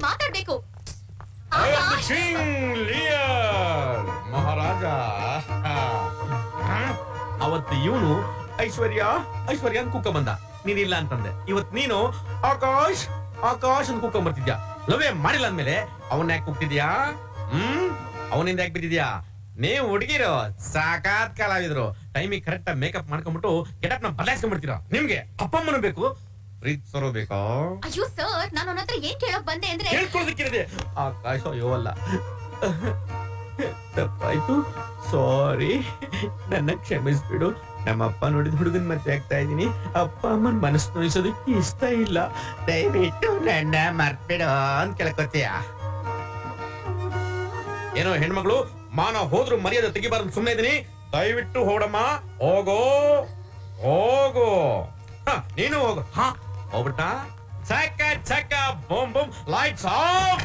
ಮಾತಾಡ್ಬೇಕು. ಮಹಾರಾಜ ಅವತ್ತು ಇವನು ಐಶ್ವರ್ಯ ಐಶ್ವರ್ಯ ಅಂತ ಕುಕ್ಕ ಬಂದ, ನೀನಿಲ್ಲ ಅಂತಂದೆ. ಇವತ್ ನೀನು ಆಕಾಶ್ ಆಕಾಶ್ ಅಂತ ಕುಕ್ಕ ಬರ್ತಿದ್ಯಾ. ಲವೇ ಮಾಡಿಲ್ಲ ಅಂದ್ಮೇಲೆ ಅವನ್ನ ಯಾಕೆ ಕುಗ್ತಿದ್ಯಾ? ಅವನಿಂದ ಯಾಕೆ ಬಿದ್ದಿದ್ಯಾ? ನೀವು ಹುಡುಗಿರು ಸಾಕಾತ್ ಕಲಾವಿದ್ರು, ಟೈಮಿಗೆ ಕರೆಕ್ಟ್ ಮೇಕಪ್ ಮಾಡ್ಕೊಂಡ್ಬಿಟ್ಟು ಗೆಟಪ್ ನ ಬದಲಾಯಿಸ್ಕೊಂಡ್ಬಿಡ್ತೀರಾ. ನಿಮ್ಗೆ ಅಪ್ಪಮ್ಮನು ಬೇಕು, ಪ್ರೀತ್ ಸರೋ ಬೇಕಾ? ಅಯ್ಯೋ ಸರ್, ನಾನು ಅವನ ಹತ್ರ ಏನ್ ಕೇಳೋಕ್ ಬಂದೆ ಅಂದ್ರೆ ಕೇಳ್ಕೊಳ್ಳೋದಕ್ಕಿರದೆ. ಆಕಾಶ ಅಯ್ಯೋ ಅಲ್ಲ, ತಪ್ಪಾಯ್ತು, ಸಾರಿ, ನನ್ನ ಕ್ಷಮಿಸ್ಬಿಡು. ನಮ್ಮಪ್ಪ ನೋಡಿದ ಹುಡುಗನ್ ಮತ್ತೆ ಆಗ್ತಾ ಇದೀನಿ. ಅಪ್ಪ ಅಮ್ಮನ್ ಮನಸ್ಸು ನೋಯಿಸೋದಕ್ಕೆ ಇಷ್ಟ ಇಲ್ಲ, ದಯವಿಟ್ಟು ನನ್ನ ಮರ್ಬಿಡು ಅಂತ ಕೇಳ್ಕೊತೀಯ. ಏನೋ ಹೆಣ್ಮಗಳು ಮಾನ ಹೋದ್ರು ಮರ್ಯಾದೆ ತೆಗಿಬಾರ್ದು ಸುಮ್ಮನೆ ಇದೀನಿ. ದಯವಿಟ್ಟು ಹೋಗಮ್ಮ, ಹೋಗೋ ಹೋಗೋ. ನೀನು ಹೋಗು. ಹೋಗ್ಬಿಟ್ಟ ಚಕ್ಕ ಚಕ್ಕ ಬೂಮ್ ಬೂಮ್ ಲೈಟ್ಸ್ ಆಫ್.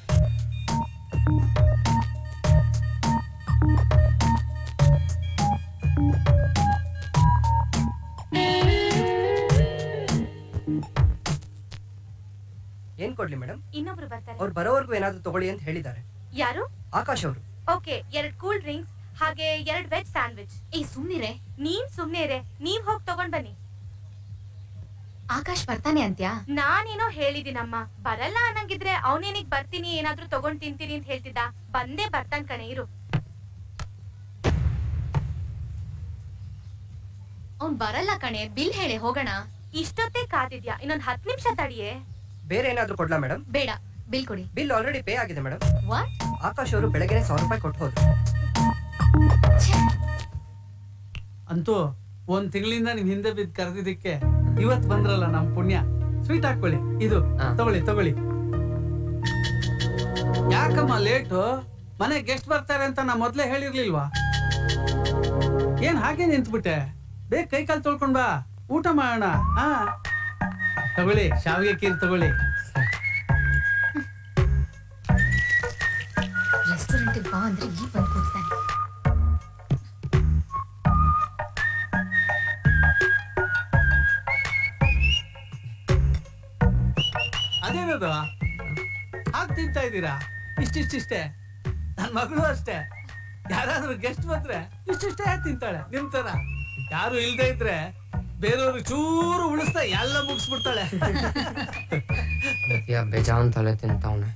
ಏನ್ ಕೊಡ್ಲಿ ಮೇಡಮ್? ಇನ್ನೊಬ್ರು ಬರ್ತಾರೆ, ಅವ್ರು ಬರೋವರೆಗೂ ಏನಾದ್ರು ತಗೊಳ್ಳಿ ಅಂತ ಹೇಳಿದ್ದಾರೆ. ಯಾರು? ಆಕಾಶ್ ಅವರು. ಓಕೆ, 2 ಕೂಲ್ ಡ್ರಿಂಕ್ಸ್ ಹಾಗೆ 2 ವೆಜ್ ಸ್ಯಾಂಡ್ವಿಚ್. ಏ ಸುಮ್ನಿರೆ. ನೀನ್ ಸುಮ್ನೆ ಇರೆ, ನೀವ್ ಹೋಗಿ ತಗೊಂಡ್ ಬನ್ನಿ. ಆಕಾಶ್ ಬರ್ತಾನೆ ಅಂತ್ಯಾ? ನಾನೇನೋ ಹೇಳಿದಿನಮ್ಮ, ಬರಲ್ಲ ಅನ್ನಂಗಿದ್ರೆ ಅವನೇನಿಗ್ ಬರ್ತೀನಿ ಏನಾದ್ರೂ ತಗೊಂಡ್ ತಿಂತೀರಿ ಅಂತ ಹೇಳ್ತಿದ್ದ. ಬಂದೇ ಬರ್ತಾನ್ ಕಣೆ, ಇರು. ಅವ್ನ್ ಬರಲ್ಲ ಕಣೆ, ಬಿಲ್ ಹೇಳಿ ಹೋಗೋಣ. ಇಷ್ಟೊತ್ತೇ ಕಾದಿದ್ಯಾ, ಇನ್ನೊಂದ್ 10 ನಿಮಿಷ ತಡಿಯೇ. ಬೇರೆ ಏನಾದ್ರು ಕೊಡ್ಲಾ ಮೇಡಮ್? ಬೇಡ, ಬಿಲ್ ಕೊಡಿ. ಬಿಲ್ ಆಲ್ರೆಡಿ ಪೇ ಆಗಿದೆ ಮೇಡಮ್. ವಾಟ್? ಆಕಾಶ್ ಅವರು ಬೆಳಗ್ಗೆ 100 ರೂಪಾಯಿ ಕೊಟ್ಟು ಹೋದ್ರು. ಅಂತೂ 1 ತಿಂಗಳಿಂದ ನಿಮ್ ಹಿಂದೆ ಬಿದ್ದು ಕರೆದಿದ್ದಕ್ಕೆ ಇವತ್ ಬಂದ್ರಲ್ಲ ನಮ್ ಪುಣ್ಯ. ಸ್ವೀಟ್ ಹಾಕೊಳ್ಳಿ, ಇದು ತಗೊಳ್ಳಿ ತಗೊಳ್ಳಿ. ಯಾಕಮ್ಮ ಲೇಟು? ಮನೆ ಗೆಸ್ಟ್ ಬರ್ತಾರೆ ಅಂತ ನಾ ಮೊದ್ಲೇ ಹೇಳಿರ್ಲಿಲ್ವಾ? ಏನ್ ಹಾಗೆ ನಿಂತ್ಬಿಟ್ಟೆ? ಬೇಗ ಕೈ ಕಾಲು ತೊಳ್ಕೊಂಡ್ ಬಾ, ಊಟ ಮಾಡೋಣ. ತಗೊಳ್ಳಿ, ಶಾವಿಗೆ ಖೀರ್ ತಗೊಳ್ಳಿ. ರೆಸ್ಟೋರೆಂಟ್ ಬಾ ಅಂದ್ರೆ ಈ ಬಂದ್ ಕೂಡ್ತಾನೆ. ಅದೇನದು ಹಾಗೆ ತಿಂತಾ ಇದ್ದೀರಾ? ಇಷ್ಟಿಷ್ಟೇ. ನನ್ ಮಗಳು ಅಷ್ಟೇ, ಯಾರಾದ್ರೂ ಗೆಸ್ಟ್ ಬಂದ್ರೆ ಇಷ್ಟಿಷ್ಟೇ ತಿಂತಾಳೆ ನಿಮ್ ತರ. ಯಾರು ಇಲ್ದೇ ಇದ್ರೆ ಬೇರೆಯವ್ರು ಚೂರು ಉಳಿಸ್ತಾ ಎಲ್ಲ ಮುಗಿಸ್ಬಿಡ್ತಾಳೆ. ಬೇಜಾನ್ ತಲೆ ತಿಂತಾವನೆ.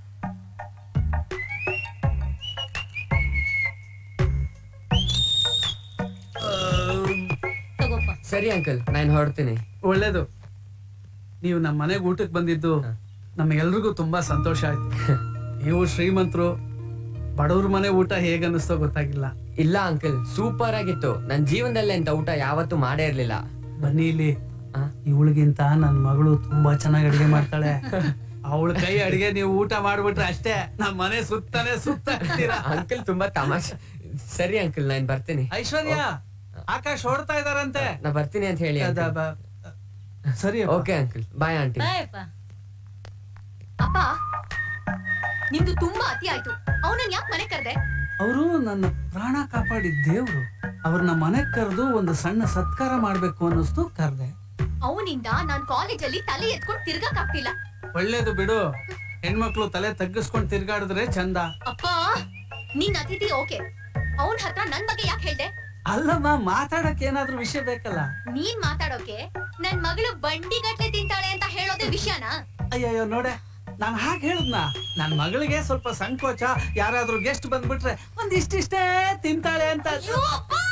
ಸರಿ ಅಂಕಲ್, ನಾನು ಹೊರಡ್ತೀನಿ. ಒಳ್ಳೇದು. ನೀವು ನಮ್ಮ ಮನೆಗೆ ಊಟಕ್ಕೆ ಬಂದಿದ್ದು ನಮಗೆಲ್ರಿಗೂ ತುಂಬಾ ಸಂತೋಷ ಆಯ್ತು. ನೀವು ಶ್ರೀಮಂತರು, ಬಡವ್ರ ಮನೆ ಊಟ ಹೇಗ ಅನ್ನಿಸ್ತೋ ಗೊತ್ತಾಗಿಲ್ಲ. ಇಲ್ಲ ಅಂಕಲ್, ಸೂಪರ್ ಆಗಿತ್ತು. ನನ್ ಜೀವನದಲ್ಲಿ ಅಂತ ಊಟ ಯಾವತ್ತೂ ಮಾಡೇ ಇರ್ಲಿಲ್ಲ. ಬನ್ನಿ ಇಲ್ಲಿ, ಇವಳಿಗಿಂತ ನನ್ ಮಗಳು ತುಂಬಾ ಚೆನ್ನಾಗಿ ಅಡಿಗೆ ಮಾಡ್ತಾಳೆ. ಅವಳ ಕೈ ಅಡಿಗೆ ನೀವು ಊಟ ಮಾಡ್ಬಿಟ್ರೆ ಅಷ್ಟೇ ನಮ್ ಮನೆ ಸುತ್ತಾನೆ ಸುತ್ತೀರಾ. ಅಂಕಲ್ ತುಂಬಾ ತಮಾಷೆ. ಸರಿ ಅಂಕಲ್, ನಾನ್ ಬರ್ತೀನಿ. ಐಶ್ವರ್ಯ, ಆಕಾಶ್ ಹೊಡ್ತಾ ಇದಾರಂತೆ. ನಾ ಬರ್ತೀನಿ ಅಂತ ಹೇಳಿ. ಸರಿ, ಓಕೆ ಅಂಕಲ್, ಬಾಯ್ ಆಂಟಿ. ಅಪ್ಪ, ನಿಮ್ದು ತುಂಬಾ ಅತಿ ಆಯ್ತು. ಅವನನ್ನ ಯಾಕೆ ಮನೆ ಕರೆದೆ? ಅವರು ನನ್ನ ಪ್ರಾಣ ಕಾಪಾಡಿದ ದೇವ್ರು. ಅವ್ರನ್ನ ಮನೆಗ್ ಕರೆದು ಒಂದು ಸಣ್ಣ ಸತ್ಕಾರ ಮಾಡ್ಬೇಕು ಅನ್ನಿಸ್ತು, ಕರ್ದೆ. ಅವನಿಂದ ನಾನ್ ಕಾಲೇಜಲ್ಲಿ ತಲೆ ಎತ್ಕೊಂಡು ತಿರ್ಗಕ್ ಆಗ್ತಿಲ್ಲ. ಒಳ್ಳೇದು ಬಿಡು, ಹೆಣ್ಮಕ್ಳು ತಲೆ ತಗ್ಗಿಸ್ಕೊಂಡ್ ತಿರ್ಗಾಡಿದ್ರೆ ಚಂದ. ಅಪ್ಪ, ನಿನ್ ಅತಿಥಿ ಓಕೆ, ಅವನ್ ಹತ್ರ ನನ್ ಬಗ್ಗೆ ಯಾಕೆ ಹೇಳ್ದೆ? ಅಲ್ಲಮ್ಮ, ಮಾತಾಡಕ್ ಏನಾದ್ರೂ ವಿಷಯ ಬೇಕಲ್ಲ. ನೀನ್ ಮಾತಾಡೋಕೆ ನನ್ ಮಗಳು ಬಂಡಿ ಗಟ್ಲೆ ತಿಂತಾಳೆ ಅಂತ ಹೇಳೋದೇ ವಿಷಯನಾ? ಅಯ್ಯಯ್ಯೋ ನೋಡೆ, ನಾನ್ ಹಾಗೆ ಹೇಳುದ್ನ. ನನ್ ಮಗಳಿಗೆ ಸ್ವಲ್ಪ ಸಂಕೋಚ, ಯಾರಾದ್ರೂ ಗೆಸ್ಟ್ ಬಂದ್ಬಿಟ್ರೆ ಒಂದಿಷ್ಟಿಷ್ಟೇ ತಿಂತಾಳೆ ಅಂತ.